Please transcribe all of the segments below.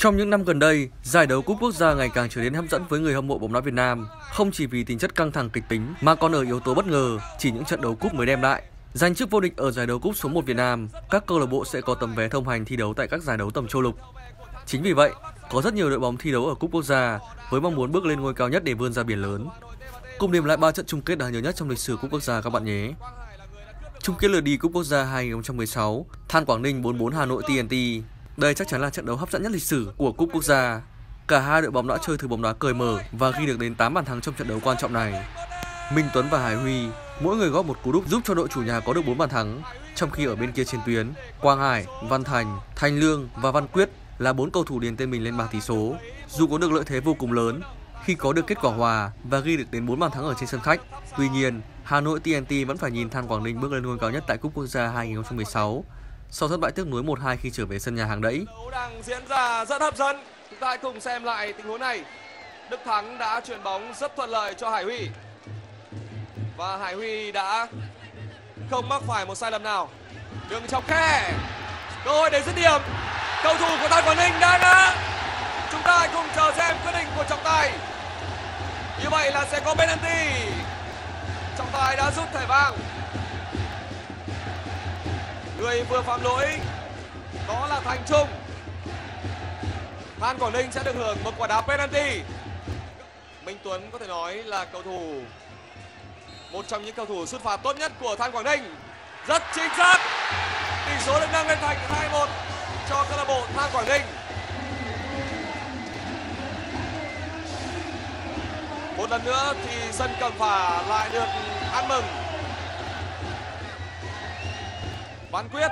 Trong những năm gần đây, giải đấu Cúp Quốc gia ngày càng trở nên hấp dẫn với người hâm mộ bóng đá Việt Nam, không chỉ vì tính chất căng thẳng kịch tính mà còn ở yếu tố bất ngờ chỉ những trận đấu cúp mới đem lại. Giành chức vô địch ở giải đấu cúp số 1 Việt Nam, các câu lạc bộ sẽ có tấm vé thông hành thi đấu tại các giải đấu tầm châu lục. Chính vì vậy, có rất nhiều đội bóng thi đấu ở Cúp Quốc gia với mong muốn bước lên ngôi cao nhất để vươn ra biển lớn. Cùng điểm lại 3 trận chung kết đáng nhớ nhất trong lịch sử Cúp Quốc gia các bạn nhé. Chung kết lượt đi Cúp Quốc gia 2016, Than Quảng Ninh 4-4 Hà Nội TNT. Đây chắc chắn là trận đấu hấp dẫn nhất lịch sử của Cúp Quốc gia. Cả hai đội bóng đã chơi thử bóng đá cởi mở và ghi được đến 8 bàn thắng trong trận đấu quan trọng này. Minh Tuấn và Hải Huy mỗi người góp một cú đúp giúp cho đội chủ nhà có được 4 bàn thắng, trong khi ở bên kia chiến tuyến, Quang Hải, Văn Thành, Thành Lương và Văn Quyết là 4 cầu thủ điền tên mình lên bảng tỷ số. Dù có được lợi thế vô cùng lớn khi có được kết quả hòa và ghi được đến 4 bàn thắng ở trên sân khách, tuy nhiên Hà Nội TNT vẫn phải nhìn Than Quảng Ninh bước lên ngôi cao nhất tại Cúp Quốc gia 2016 sau thất bại tiếc nuối 1-2 khi trở về sân nhà hàng đẫy. Đấu đang diễn ra rất hấp dẫn. Chúng ta hãy cùng xem lại tình huống này. Đức Thắng đã chuyền bóng rất thuận lợi cho Hải Huy. Và Hải Huy đã không mắc phải một sai lầm nào. Đường chọc khe. Cơ hội để dứt điểm. Cầu thủ của Than Quảng Ninh đã ngã. Chúng ta hãy cùng chờ xem quyết định của trọng tài. Như vậy là sẽ có penalty. Trọng tài đã rút thẻ vàng. Người vừa phạm lỗi đó là Thành Trung. Than Quảng Ninh sẽ được hưởng một quả đá penalty. Minh Tuấn có thể nói là một trong những cầu thủ sút phạt tốt nhất của Than Quảng Ninh. Rất chính xác. Tỷ số được nâng lên thành 2-1 cho câu lạc bộ Than Quảng Ninh. Một lần nữa thì sân Cẩm Phả lại được ăn mừng. Văn Quyết,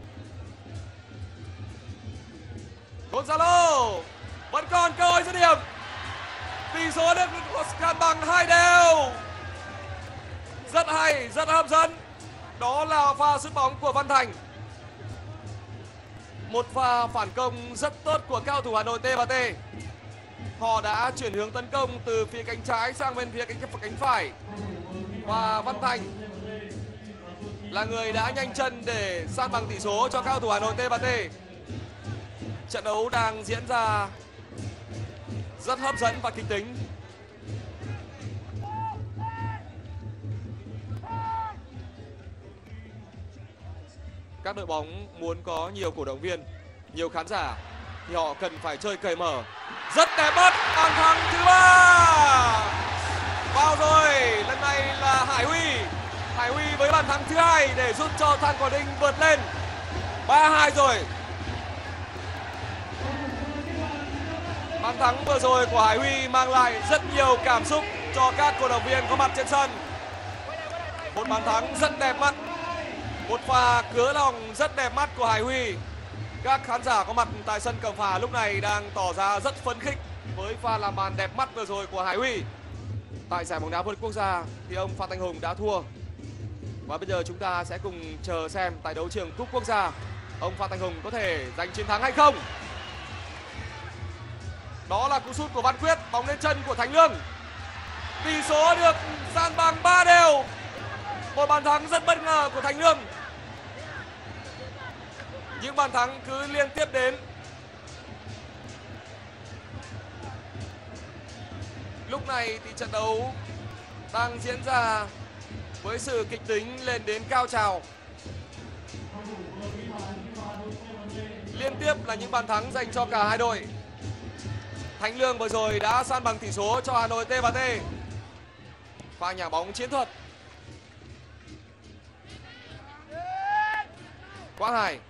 Gonzalo vẫn còn cơ hội dứt điểm. Tỷ số được cân bằng 2 đều. Rất hay, rất hấp dẫn. Đó là pha sút bóng của Văn Thành. Một pha phản công rất tốt của cao thủ Hà Nội T&T. Họ đã chuyển hướng tấn công từ phía cánh trái sang bên phía cánh phải. Và Văn Thành là người đã nhanh chân để san bằng tỷ số cho cao thủ Hà Nội T&T. Trận đấu đang diễn ra rất hấp dẫn và kịch tính. Các đội bóng muốn có nhiều cổ động viên, nhiều khán giả thì họ cần phải chơi cởi mở. Rất đẹp mắt, bàn thắng thứ 3. Vào rồi, lần này là Hải Huy. Hải Huy với bàn thắng thứ 2 để giúp cho Than Quảng Ninh vượt lên 3-2 rồi. Bàn thắng vừa rồi của Hải Huy mang lại rất nhiều cảm xúc cho các cổ động viên có mặt trên sân. Một bàn thắng rất đẹp mắt, một pha cứa lòng rất đẹp mắt của Hải Huy. Các khán giả có mặt tại sân Cẩm Phả lúc này đang tỏ ra rất phấn khích với pha làm bàn đẹp mắt vừa rồi của Hải Huy. Tại giải bóng đá vô địch quốc gia thì ông Phan Thanh Hùng đã thua. Và bây giờ chúng ta sẽ cùng chờ xem tại đấu trường Cúp Quốc gia ông Phan Thanh Hùng có thể giành chiến thắng hay không. Đó là cú sút của Văn Quyết, bóng lên chân của Thành Lương. Tỷ số được san bằng 3 đều. Một bàn thắng rất bất ngờ của Thành Lương. Những bàn thắng cứ liên tiếp đến. Lúc này thì trận đấu đang diễn ra với sự kịch tính lên đến cao trào. Liên tiếp là những bàn thắng dành cho cả hai đội. Thành Lương vừa rồi đã san bằng tỷ số cho Hà Nội T&T. Pha nhả bóng chiến thuật. Quang Hải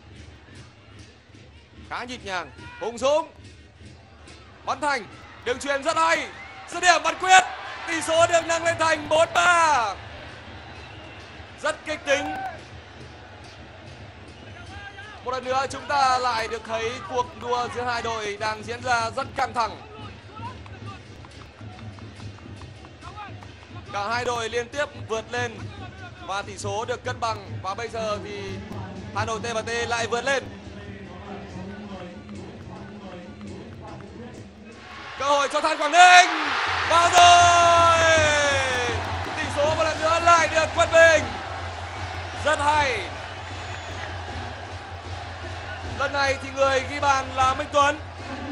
khá nhịp nhàng. Hùng Dũng, Văn Thành, đường chuyền rất hay. Dứt điểm Văn Quyết. Tỷ số được nâng lên thành 4-3. Rất kịch tính. Một lần nữa chúng ta lại được thấy cuộc đua giữa hai đội đang diễn ra rất căng thẳng. Cả hai đội liên tiếp vượt lên và tỷ số được cân bằng. Và bây giờ thì Hà Nội T&T lại vượt lên. Cơ hội cho Than Quảng Ninh. Vào rồi. Tỷ số một lần nữa lại được quân bình. Rất hay. Lần này thì người ghi bàn là Minh Tuấn.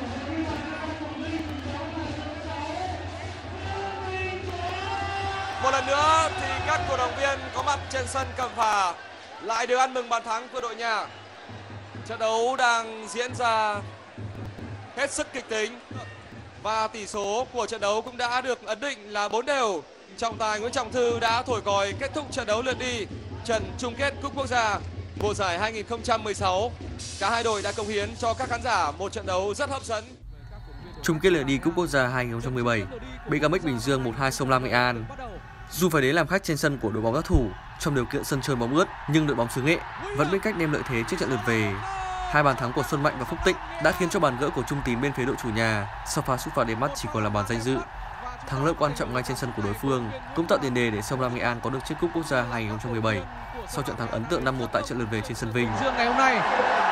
một lần nữa thì các cổ động viên có mặt trên sân Cẩm Phả lại được ăn mừng bàn thắng của đội nhà. Trận đấu đang diễn ra hết sức kịch tính và tỷ số của trận đấu cũng đã được ấn định là 4-4. Trọng tài Nguyễn Trọng Thư đã thổi còi kết thúc trận đấu lượt đi trận chung kết Cúp Quốc gia mùa giải 2016. Cả hai đội đã cống hiến cho các khán giả một trận đấu rất hấp dẫn. Chung kết lượt đi Cúp Quốc gia 2017, BKMX Bình Dương 1-2 Sông Lam Nghệ An. Dù phải đến làm khách trên sân của đội bóng đắc thủ trong điều kiện sân trơn bóng ướt, nhưng đội bóng xứ Nghệ vẫn biết cách đem lợi thế trước trận lượt về. Hai bàn thắng của Xuân Mạnh và Phúc Tịnh đã khiến cho bàn gỡ của Trung Tín bên phía đội chủ nhà sau pha sút phạt đệm mắt chỉ còn là bàn danh dự. Thắng lợi quan trọng ngay trên sân của đối phương cũng tạo tiền đề để Sông Lam Nghệ An có được chiếc Cúp Quốc gia 2017 sau trận thắng ấn tượng 5-1 tại trận lượt về trên sân Vinh. Ngày hôm nay,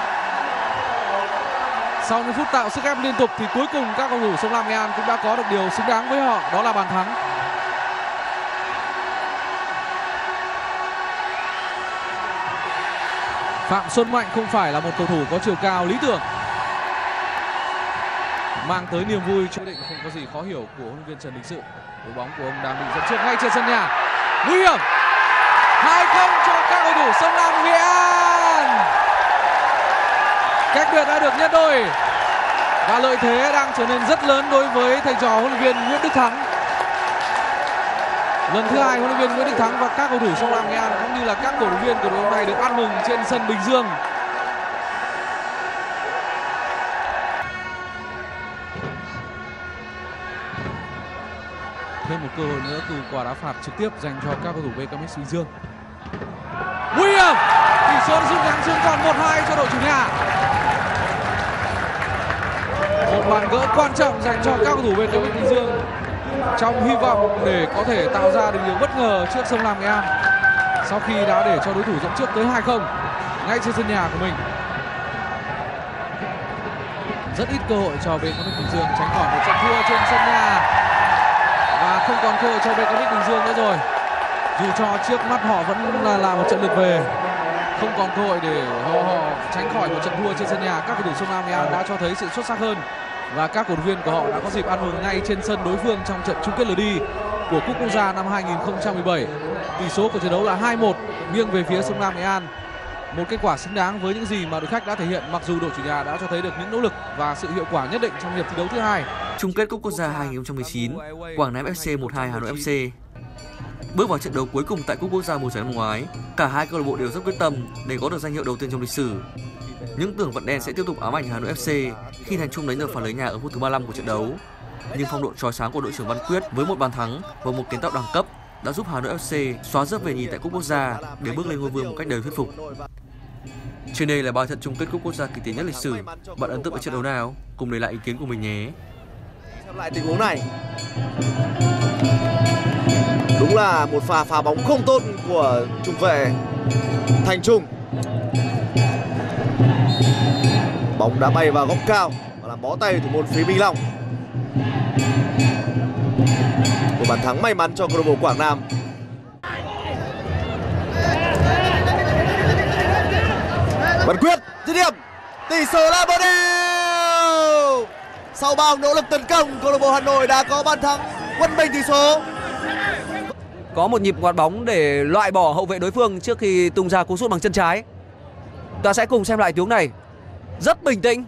sau những phút tạo sức ép liên tục thì cuối cùng các cầu thủ Sông Lam Nghệ An cũng đã có được điều xứng đáng với họ, đó là bàn thắng. Phạm Xuân Mạnh không phải là một cầu thủ có chiều cao lý tưởng, mang tới niềm vui cho định không có gì khó hiểu của huấn luyện viên Trần Đình Sự. Đội bóng của ông đang bị dẫn trước ngay trên sân nhà. Nguy hiểm. 2-0 cho các cầu thủ Sông Lam Nghệ An. Cách biệt đã được nhân đôi và lợi thế đang trở nên rất lớn đối với thầy trò huấn luyện viên Nguyễn Đức Thắng. Lần thứ hai huấn luyện viên Nguyễn Đức Thắng và các cầu thủ Sông Lam Nghệ An cũng như là các cổ động viên của đội bóng này được ăn mừng trên sân Bình Dương. Thêm một cơ hội nữa từ quả đá phạt trực tiếp dành cho các cầu thủ BKMX Bình Dương. Nguy hiểm. Tỷ số rút ngắn xuống còn 1-2 cho đội chủ nhà. Một bàn gỡ quan trọng dành cho các cầu thủ BKMX Bình Dương trong hy vọng để có thể tạo ra được nhiều bất ngờ trước Sông Lam Nghệ An sau khi đã để cho đối thủ dẫn trước tới 2-0 ngay trên sân nhà của mình. Rất ít cơ hội cho BKMX Bình Dương tránh khỏi một trận thua trên sân nhà và không còn cơ hội cho BKMX Bình Dương nữa rồi. Dù cho trước mắt họ vẫn là một trận lượt về, không còn cơ hội để họ tránh khỏi một trận thua trên sân nhà. Các cầu thủ Sông Lam Nghệ An đã cho thấy sự xuất sắc hơn và các cổ động viên của họ đã có dịp ăn mừng ngay trên sân đối phương trong trận chung kết lượt đi của Cúp Quốc gia năm 2017. Tỷ số của trận đấu là 2-1 nghiêng về phía Sông Lam Nghệ An. Một kết quả xứng đáng với những gì mà đội khách đã thể hiện, mặc dù đội chủ nhà đã cho thấy được những nỗ lực và sự hiệu quả nhất định trong hiệp thi đấu thứ hai. Chung kết Cúp Quốc gia 2019, Quảng Nam FC 1-2 Hà Nội FC. Bước vào trận đấu cuối cùng tại Cúp Quốc gia mùa giải năm ngoái, cả hai câu lạc bộ đều rất quyết tâm để có được danh hiệu đầu tiên trong lịch sử. Những tưởng vận đen sẽ tiếp tục ám ảnh Hà Nội FC khi Thành Trung đánh được phản lưới nhà ở phút thứ 35 của trận đấu. Nhưng phong độ chói sáng của đội trưởng Văn Quyết với một bàn thắng và một kiến tạo đẳng cấp đã giúp Hà Nội FC xóa rớp về nhì tại Cúp Quốc gia để bước lên ngôi vương một cách đầy thuyết phục. Trên đây là 3 trận chung kết Cúp Quốc gia kỳ tỷ nhất lịch sử. Bạn ấn tượng với trận đấu nào? Cùng để lại ý kiến của mình nhé. Xem lại tình huống này. Đúng là một pha phá bóng không tốt của trung vệ Thành Trung. Bóng đã bay vào góc cao và làm bó tay thủ môn phía Minh Long. Một bàn thắng may mắn cho câu lạc bộ Quảng Nam. Văn Quyết dứt điểm, tỷ số là 1-1. Sau bao nỗ lực tấn công, câu lạc bộ Hà Nội đã có bàn thắng quân bình tỷ số. Có một nhịp quạt bóng để loại bỏ hậu vệ đối phương trước khi tung ra cú sút bằng chân trái. Ta sẽ cùng xem lại tiếng này. Rất bình tĩnh.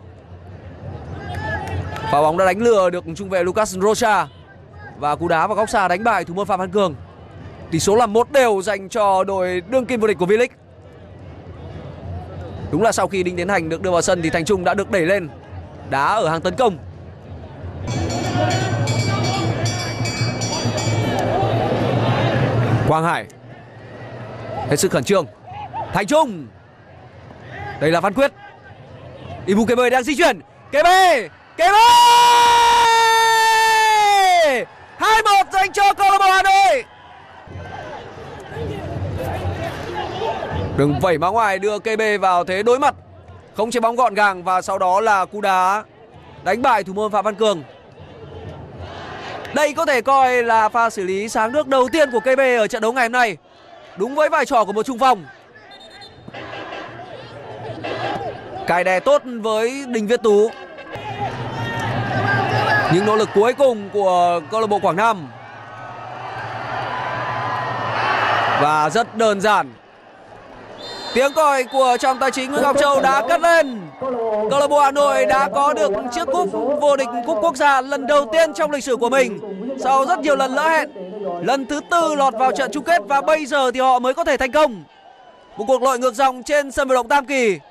Pha bóng đã đánh lừa được trung vệ Lucas Rocha và cú đá vào góc xa đánh bại thủ môn Phạm Văn Cường. Tỷ số là 1-1 dành cho đội đương kim vô địch của V-League. Đúng là sau khi Đinh Tiến Thành được đưa vào sân thì Thành Trung đã được đẩy lên đá ở hàng tấn công. Quang Hải hết sức khẩn trương. Thành Trung. Đây là Văn Quyết. Ibu Kebe đang di chuyển. Kebe 2-1 dành cho câu lạc bộ Hà Nội. Đường vẩy má ngoài đưa Kebe vào thế đối mặt, không chế bóng gọn gàng và sau đó là cú đá đánh bại thủ môn Phạm Văn Cường. Đây có thể coi là pha xử lý sáng nước đầu tiên của Kebe ở trận đấu ngày hôm nay, đúng với vai trò của một trung phong. Cài đè tốt với Đình Viết Tú. Những nỗ lực cuối cùng của câu lạc bộ Quảng Nam. Và rất đơn giản. Tiếng còi của trọng tài chính Nguyễn Ngọc Châu đã cất lên. Câu lạc bộ Hà Nội đã có được chiếc cúp vô địch cúp quốc gia lần đầu tiên trong lịch sử của mình sau rất nhiều lần lỡ hẹn. Lần thứ 4 lọt vào trận chung kết và bây giờ thì họ mới có thể thành công. Một cuộc lội ngược dòng trên sân vận động Tam Kỳ.